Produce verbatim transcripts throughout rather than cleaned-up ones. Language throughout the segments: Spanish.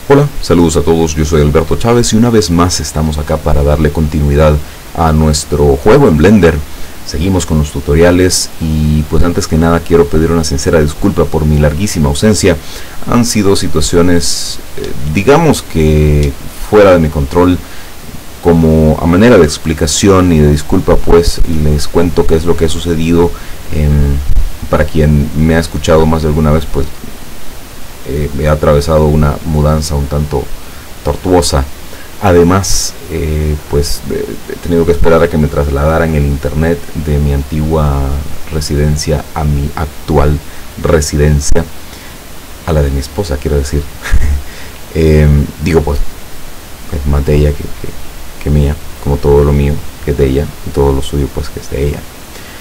Hola, saludos a todos, yo soy Alberto Chávez y una vez más estamos acá para darle continuidad a nuestro juego en Blender. Seguimos con los tutoriales y pues antes que nada quiero pedir una sincera disculpa por mi larguísima ausencia. Han sido situaciones, eh, digamos que fuera de mi control. Como a manera de explicación y de disculpa, pues les cuento qué es lo que ha sucedido. Eh, para quien me ha escuchado más de alguna vez, pues eh, he atravesado una mudanza un tanto tortuosa. Además, eh, pues eh, he tenido que esperar a que me trasladaran el internet de mi antigua residencia a mi actual residencia, a la de mi esposa, quiero decir. eh, digo, pues es más de ella que, que que mía, como todo lo mío que es de ella, y todo lo suyo pues que es de ella.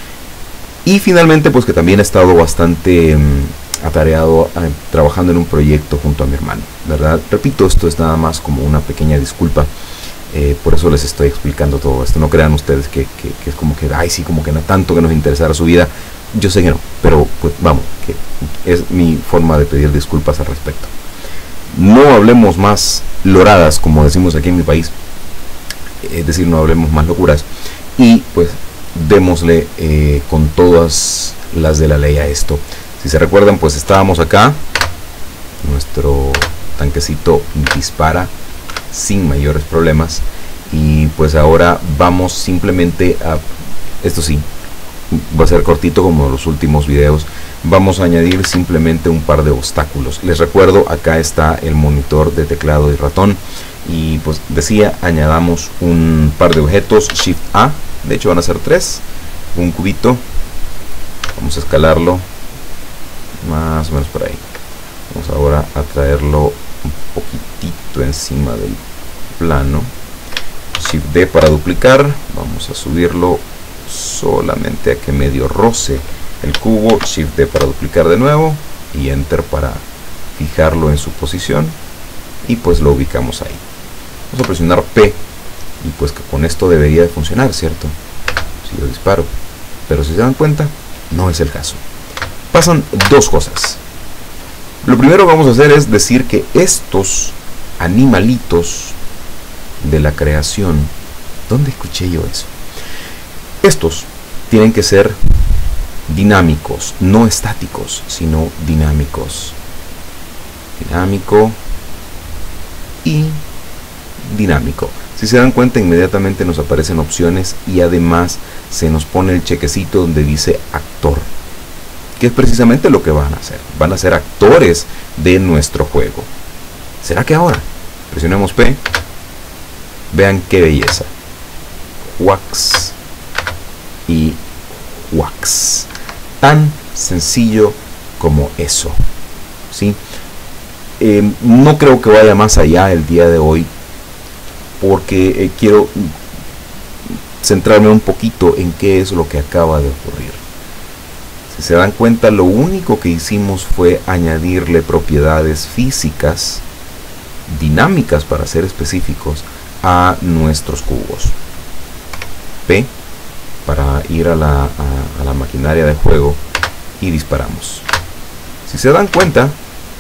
Y finalmente pues que también he estado bastante um, atareado uh, trabajando en un proyecto junto a mi hermano, ¿verdad? Repito, esto es nada más como una pequeña disculpa, eh, por eso les estoy explicando todo esto. No crean ustedes que, que, que es como que, ay sí, como que no tanto que nos interesara su vida. Yo sé que no, pero pues vamos, que es mi forma de pedir disculpas al respecto. No hablemos más loradas, como decimos aquí en mi país. Es decir, no hablemos más locuras y pues démosle eh, con todas las de la ley a esto. Si se recuerdan, pues estábamos acá, nuestro tanquecito dispara sin mayores problemas y pues ahora vamos simplemente a, esto sí, va a ser cortito como los últimos videos, vamos a añadir simplemente un par de obstáculos. Les recuerdo, acá está el monitor de teclado y ratón. Y pues decía, añadamos un par de objetos, Shift A, de hecho van a ser tres, un cubito, vamos a escalarlo más o menos por ahí. Vamos ahora a traerlo un poquitito encima del plano, Shift D para duplicar, vamos a subirlo solamente a que medio roce el cubo, Shift D para duplicar de nuevo y Enter para fijarlo en su posición y pues lo ubicamos ahí. Vamos a presionar P y pues que con esto debería de funcionar, ¿cierto? Si yo disparo, pero si se dan cuenta, no es el caso. Pasan dos cosas. Lo primero que vamos a hacer es decir que estos animalitos de la creación, ¿dónde escuché yo eso? Estos tienen que ser dinámicos, no estáticos, sino dinámicos. Dinámico y dinámico. Si se dan cuenta, inmediatamente nos aparecen opciones y además se nos pone el chequecito donde dice actor, que es precisamente lo que van a hacer. Van a ser actores de nuestro juego. ¿Será que ahora? Presionemos P. Vean qué belleza. Wax y wax. Tan sencillo como eso. ¿Sí? Eh, no creo que vaya más allá el día de hoy, porque eh, quiero centrarme un poquito en qué es lo que acaba de ocurrir. Si se dan cuenta, lo único que hicimos fue añadirle propiedades físicas, dinámicas para ser específicos, a nuestros cubos. P para ir a la, a, a la maquinaria de juego y disparamos. Si se dan cuenta,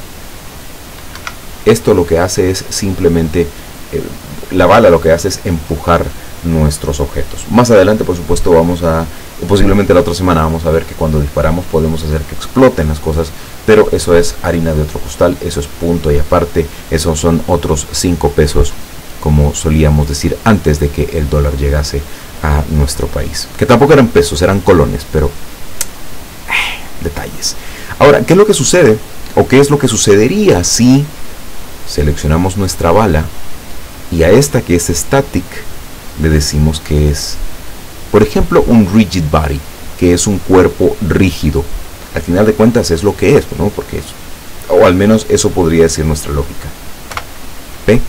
esto lo que hace es simplemente eh, la bala lo que hace es empujar nuestros objetos. Más adelante, por supuesto, vamos a, posiblemente la otra semana, vamos a ver que cuando disparamos podemos hacer que exploten las cosas, pero eso es harina de otro costal, eso es punto y aparte, esos son otros cinco pesos, como solíamos decir antes de que el dólar llegase a nuestro país. Que tampoco eran pesos, eran colones, pero eh, detalles. Ahora, ¿qué es lo que sucede? ¿O qué es lo que sucedería si seleccionamos nuestra bala y a esta que es static le decimos que es, por ejemplo, un rigid body, que es un cuerpo rígido? Al final de cuentas es lo que es, ¿no? Porque es, o al menos eso podría decir nuestra lógica. ¿Ve?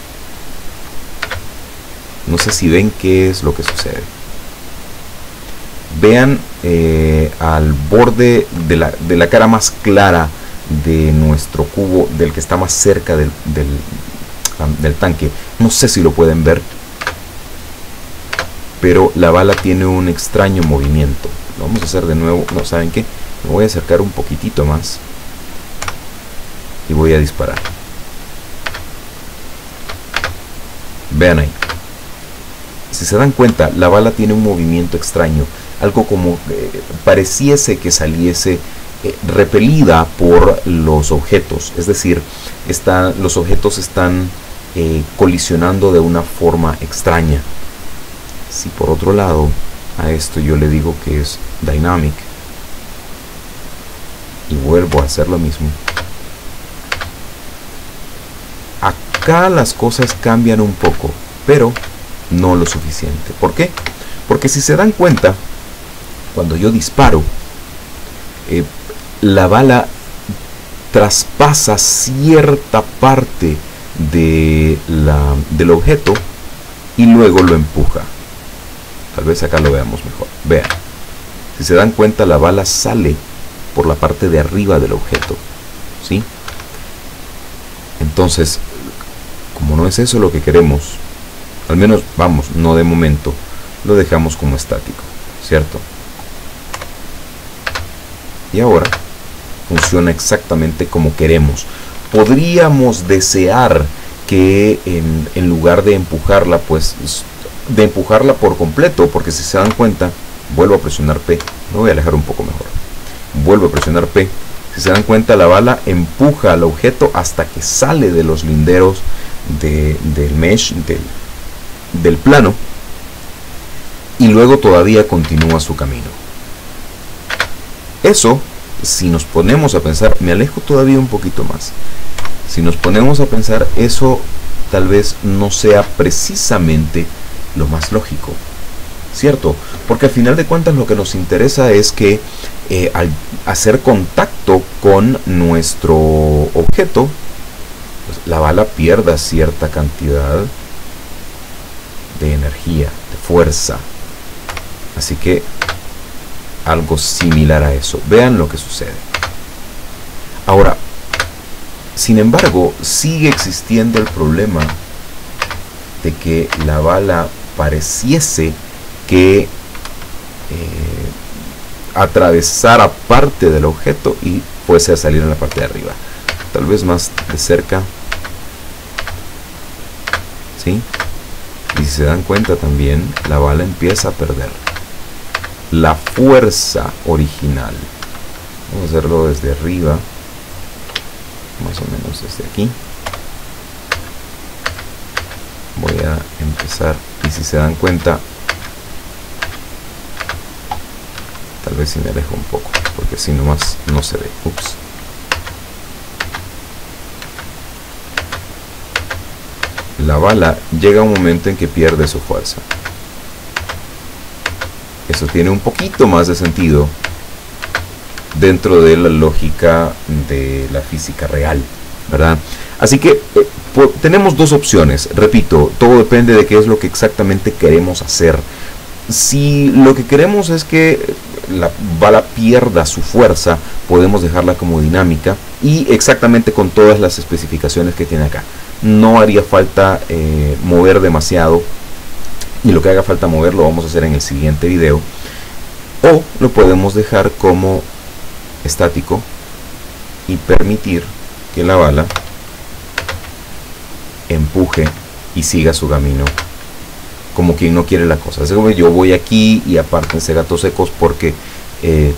No sé si ven qué es lo que sucede. Vean eh, al borde de la, de la cara más clara de nuestro cubo, del que está más cerca del, del, del tanque. No sé si lo pueden ver, pero la bala tiene un extraño movimiento. Lo vamos a hacer de nuevo. No, ¿saben qué? Me voy a acercar un poquitito más y voy a disparar. Vean ahí. Si se dan cuenta, la bala tiene un movimiento extraño, algo como eh, pareciese que saliese eh, repelida por los objetos, es decir, está, los objetos están eh, colisionando de una forma extraña. Si por otro lado a esto yo le digo que es dynamic y vuelvo a hacer lo mismo, acá las cosas cambian un poco, pero no lo suficiente. ¿Por qué? Porque si se dan cuenta, cuando yo disparo, eh, la bala traspasa cierta parte de la, del objeto y luego lo empuja. Tal vez acá lo veamos mejor. Vean, si se dan cuenta, la bala sale por la parte de arriba del objeto, ¿sí? Entonces, como no es eso lo que queremos, al menos, vamos, no de momento, lo dejamos como estático, ¿cierto? Y ahora funciona exactamente como queremos. Podríamos desear que en, en lugar de empujarla, pues, de empujarla por completo, porque si se dan cuenta, vuelvo a presionar P, me voy a alejar un poco mejor, vuelvo a presionar P, si se dan cuenta, la bala empuja al objeto hasta que sale de los linderos de, del mesh, del, del plano, y luego todavía continúa su camino. Eso, si nos ponemos a pensar, me alejo todavía un poquito más, si nos ponemos a pensar, eso tal vez no sea precisamente lo más lógico, ¿cierto? Porque al final de cuentas lo que nos interesa es que eh, al hacer contacto con nuestro objeto, pues, la bala pierda cierta cantidad de energía, de fuerza. Así que algo similar a eso. Vean lo que sucede. Ahora, sin embargo, sigue existiendo el problema de que la bala pareciese que eh, atravesara parte del objeto y fuese a salir en la parte de arriba. Tal vez más de cerca, ¿sí? Y si se dan cuenta también, la bala empieza a perder la fuerza original. Vamos a hacerlo desde arriba, más o menos desde aquí. Voy a empezar, y si se dan cuenta, tal vez si me alejo un poco, porque si nomás no se ve. Ups. La bala llega a un momento en que pierde su fuerza. Eso tiene un poquito más de sentido dentro de la lógica de la física real, ¿verdad? Así que eh, tenemos dos opciones. Repito, todo depende de qué es lo que exactamente queremos hacer. Si lo que queremos es que la bala pierda su fuerza, podemos dejarla como dinámica y exactamente con todas las especificaciones que tiene acá. No haría falta eh, mover demasiado, y lo que haga falta mover lo vamos a hacer en el siguiente video. O lo podemos dejar como estático y permitir que la bala empuje y siga su camino como quien no quiere la cosa. Así como yo voy aquí y apártense gatos secos, porque eh,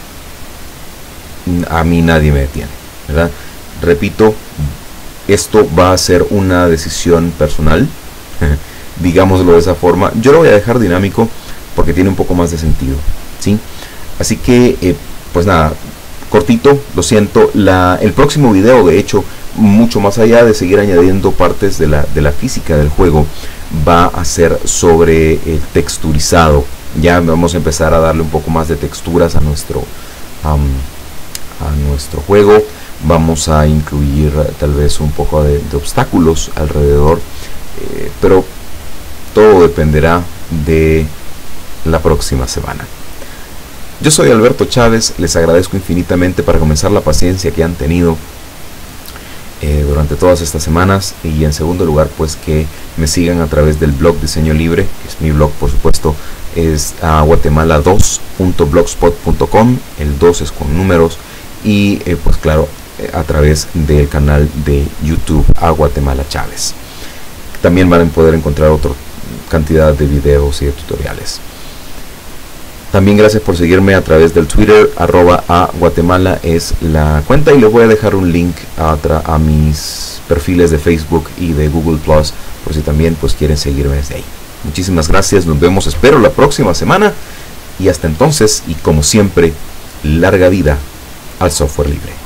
a mí nadie me detiene, ¿verdad? Repito, esto va a ser una decisión personal, digámoslo de esa forma. Yo lo voy a dejar dinámico porque tiene un poco más de sentido, ¿sí? Así que eh, pues nada, cortito, lo siento. La, el próximo video, de hecho, mucho más allá de seguir añadiendo partes de la, de la física del juego, va a ser sobre el texturizado. Ya vamos a empezar a darle un poco más de texturas a nuestro um, a nuestro juego. Vamos a incluir tal vez un poco de, de obstáculos alrededor, eh, pero todo dependerá de la próxima semana. Yo soy Alberto Chávez, les agradezco infinitamente para comenzar la paciencia que han tenido eh, durante todas estas semanas, y en segundo lugar pues que me sigan a través del blog Diseño Libre, que es mi blog, por supuesto, es a guatemala dos punto blogspot punto com, el dos es con números, y eh, pues claro, eh, a través del canal de YouTube a Guatemala Chávez. También van a poder encontrar otro cantidad de videos y de tutoriales. También gracias por seguirme a través del Twitter, arroba a Guatemala es la cuenta, y les voy a dejar un link a, a mis perfiles de Facebook y de Google Plus, por si también pues quieren seguirme desde ahí. Muchísimas gracias, nos vemos, espero, la próxima semana, y hasta entonces, y como siempre, larga vida al software libre.